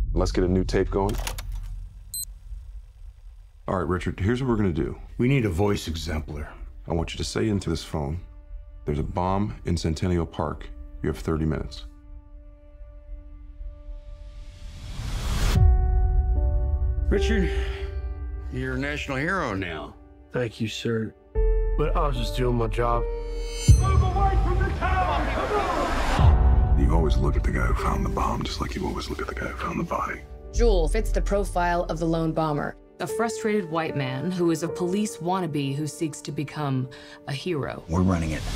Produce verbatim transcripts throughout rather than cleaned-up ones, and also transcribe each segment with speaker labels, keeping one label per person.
Speaker 1: Let's get a new tape going. All right, Richard, here's what we're gonna do.
Speaker 2: We need a voice exemplar.
Speaker 1: I want you to say into this phone, there's a bomb in Centennial Park. You have thirty minutes.
Speaker 3: Richard, you're a national hero now.
Speaker 4: Thank you, sir. But I was just doing my job.
Speaker 5: Move away from the tower!
Speaker 1: You always look at the guy who found the bomb, just like you always look at the guy who found the body.
Speaker 6: Jewel fits the profile of the lone bomber.
Speaker 7: A frustrated white man who is a police wannabe who seeks to become a hero.
Speaker 2: We're running it.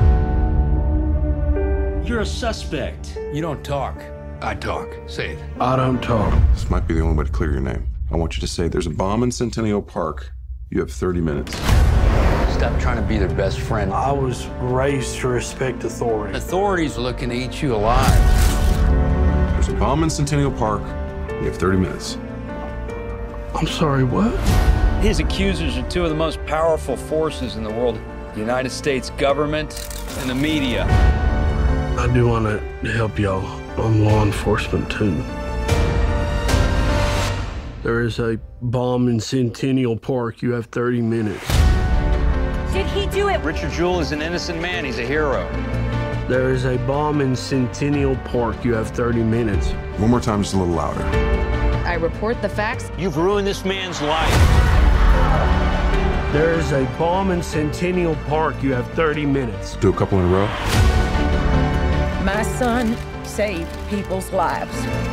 Speaker 3: You're a suspect.
Speaker 8: You don't talk.
Speaker 3: I talk. Say it.
Speaker 4: I don't talk.
Speaker 1: This might be the only way to clear your name. I want you to say there's a bomb in Centennial Park. You have thirty minutes.
Speaker 8: Stop trying to be their best friend.
Speaker 4: I was raised to respect authority.
Speaker 8: Authorities are looking to eat you alive.
Speaker 1: There's a bomb in Centennial Park. You have thirty minutes.
Speaker 4: I'm sorry, what?
Speaker 9: His accusers are two of the most powerful forces in the world. The United States government and the media.
Speaker 4: I do want to help y'all. I'm law enforcement, too. There is a bomb in Centennial Park. You have thirty minutes.
Speaker 10: Did he do it?
Speaker 9: Richard Jewell is an innocent man. He's a hero.
Speaker 4: There is a bomb in Centennial Park. You have thirty minutes.
Speaker 1: One more time, just a little louder.
Speaker 6: I report the facts.
Speaker 9: You've ruined this man's life.
Speaker 4: There is a bomb in Centennial Park. You have thirty minutes.
Speaker 1: Do a couple in a row.
Speaker 10: My son saved people's lives.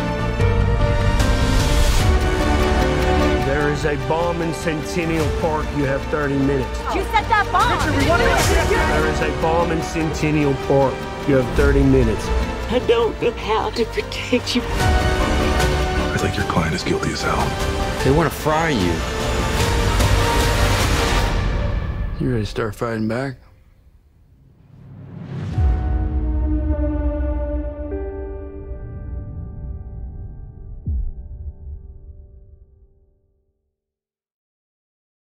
Speaker 4: There is a bomb in Centennial Park. You have thirty minutes.
Speaker 10: You set that bomb.
Speaker 4: There is a bomb in Centennial Park. You have thirty minutes.
Speaker 10: I don't know how to protect you.
Speaker 1: I think your client is guilty as hell.
Speaker 8: They want to fry you.
Speaker 4: You ready to start fighting back?